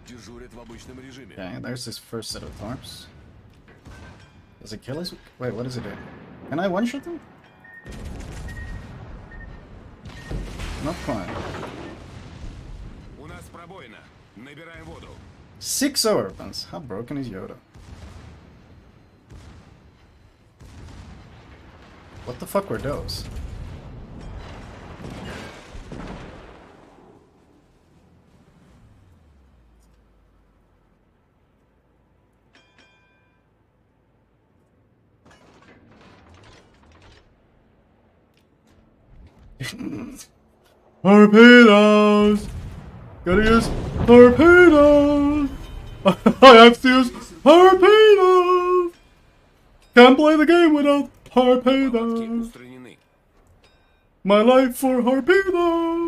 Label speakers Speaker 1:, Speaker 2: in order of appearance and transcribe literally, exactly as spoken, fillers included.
Speaker 1: Okay, there's his first set of torps. Does it kill his... Wait, what does it do? Can I one-shot them? Not quite. Six overpens. How broken is Yoda? What the fuck were those? Torpedoes! Gotta use torpedoes! I have to use torpedoes! Can't play the game without torpedoes! My life for torpedoes!